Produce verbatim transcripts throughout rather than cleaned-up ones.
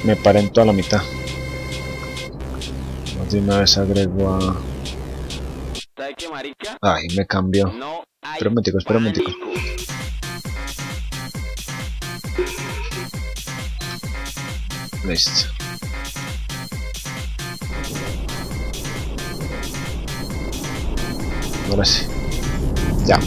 me paré en toda la mitad. Más de una vez agrego a... ¿Sabe qué, marica? Ay, me cambió. No hay Espera un momentico, espera un momentico. pánico. Listo. Ahora sí. Ya.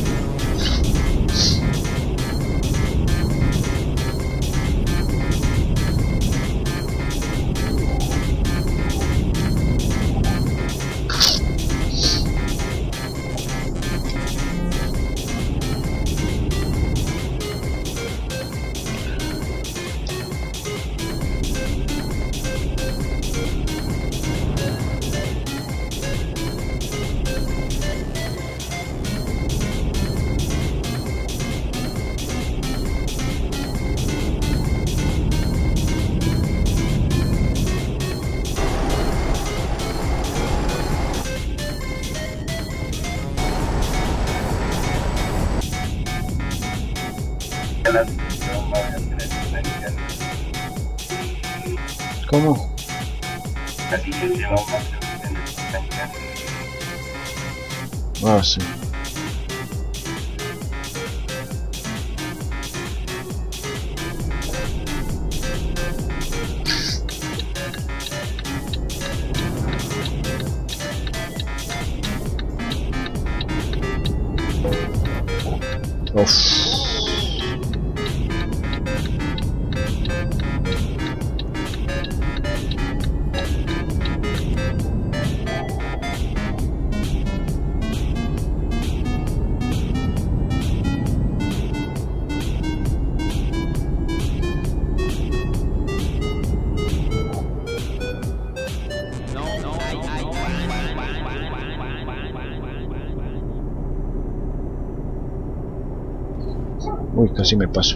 ¿Cómo? Ah, sí. Uf. Uy, casi me paso.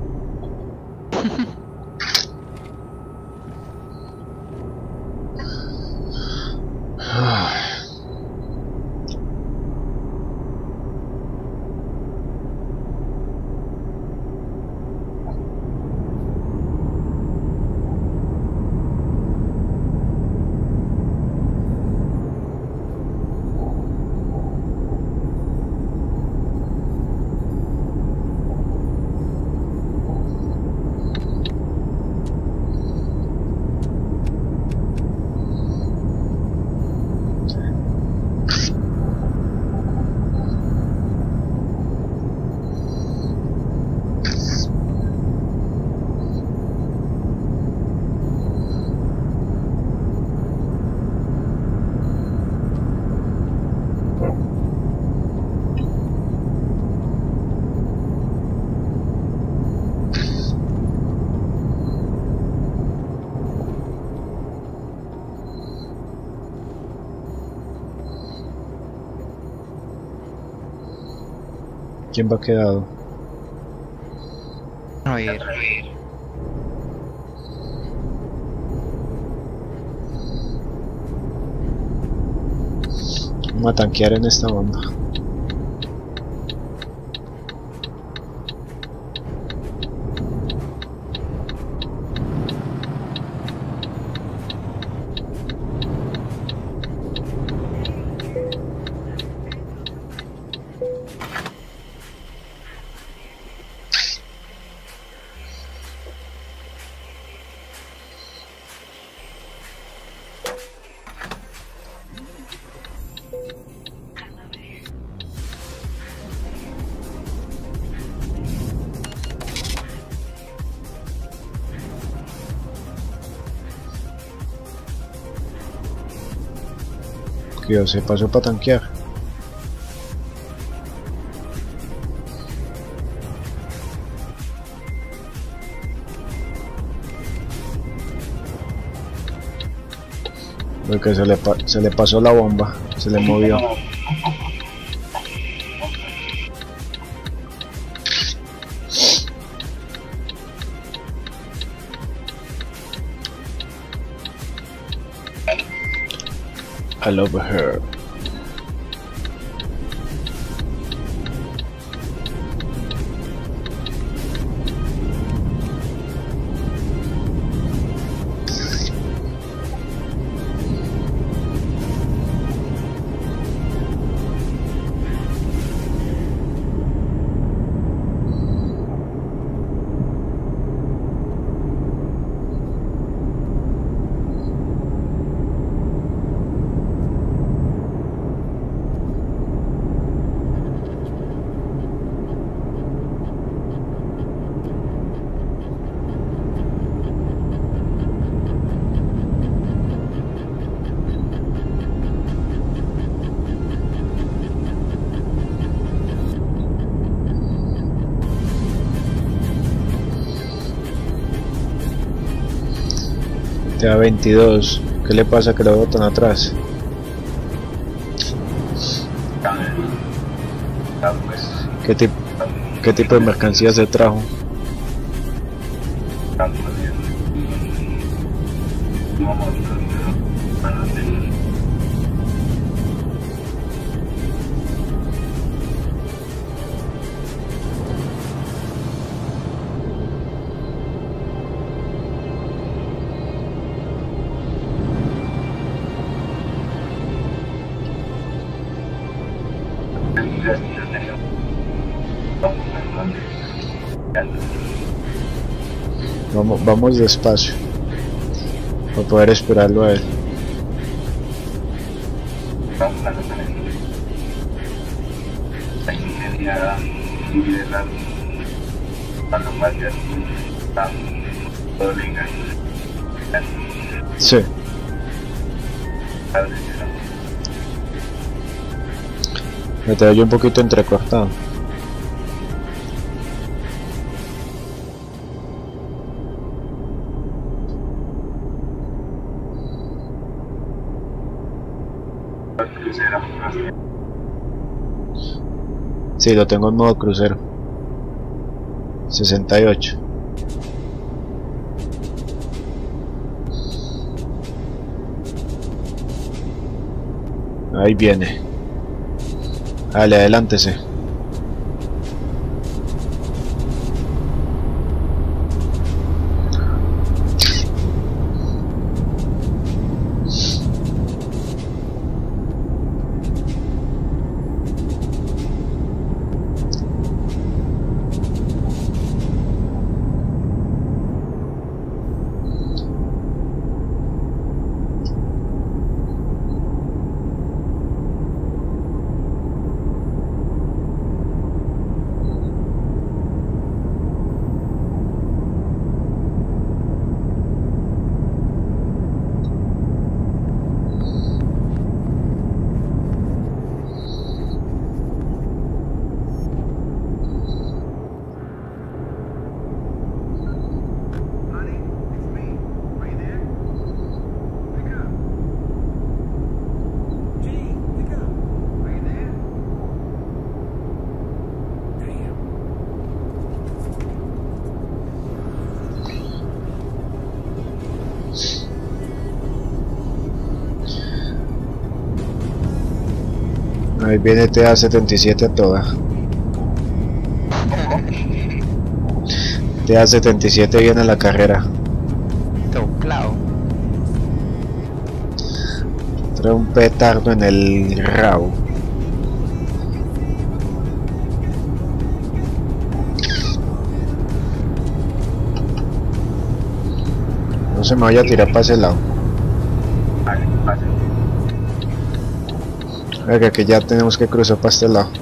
¿Quién va quedado? A ver. Vamos a tanquear en esta bomba. Que se pasó para tanquear. Porque se le, pa se le pasó la bomba, se le movió. I love her. Te da veintidós. ¿Qué le pasa que lo botan atrás? ¿Qué, tip ¿Qué tipo de mercancía se trajo? Vamos, vamos despacio para poder esperarlo a él. Sí. Me te oye un poquito entrecortado. Sí, lo tengo en modo crucero. sesenta y ocho. Ahí viene. Dale, adelántese. Ahí viene T A setenta y siete a toda. T A setenta y siete viene a la carrera. Claro. Trae un petardo en el rabo. No se me vaya a tirar para ese lado. Venga, que ya tenemos que cruzar para este lado.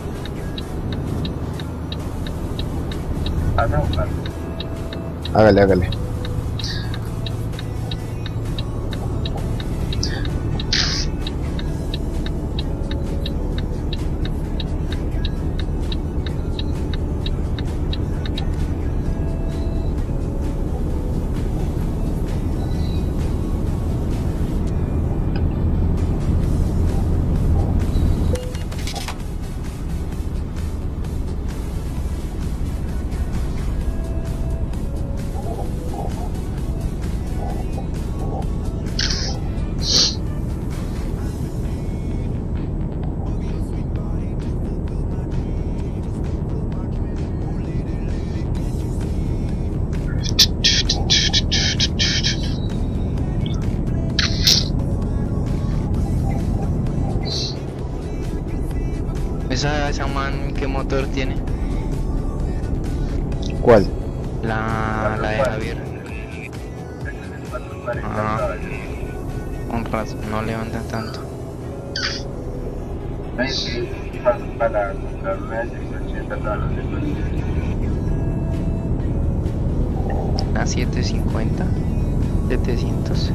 Hágale, hágale. ¿Esa, esa man qué motor tiene? ¿Cuál? La, la de Javier. Ah, con razón, no levanta tanto. La setecientos cincuenta, setecientos.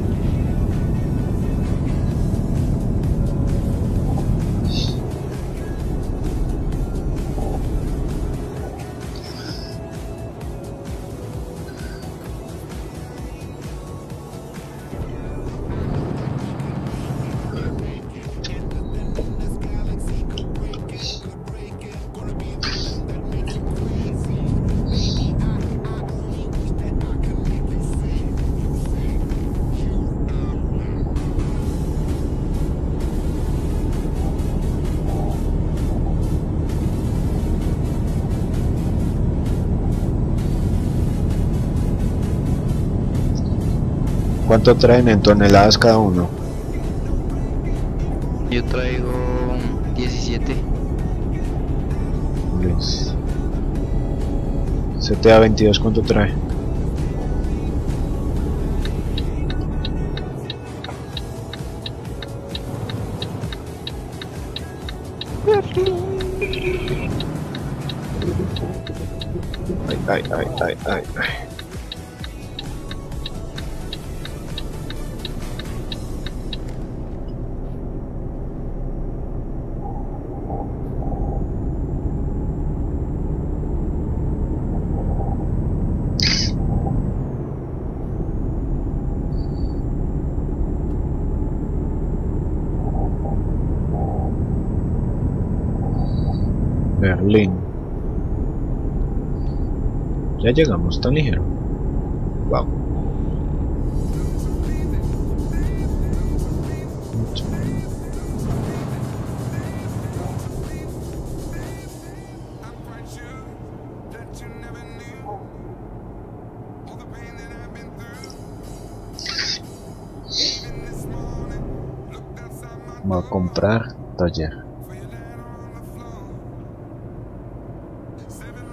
¿Cuánto traen en toneladas cada uno? Yo traigo diecisiete. Listo. C T A veintidós, ¿cuánto trae? Ay, ay, ay, ay, ay, ay. Berlín. Ya llegamos, tan ligero. Wow. Voy a comprar taller.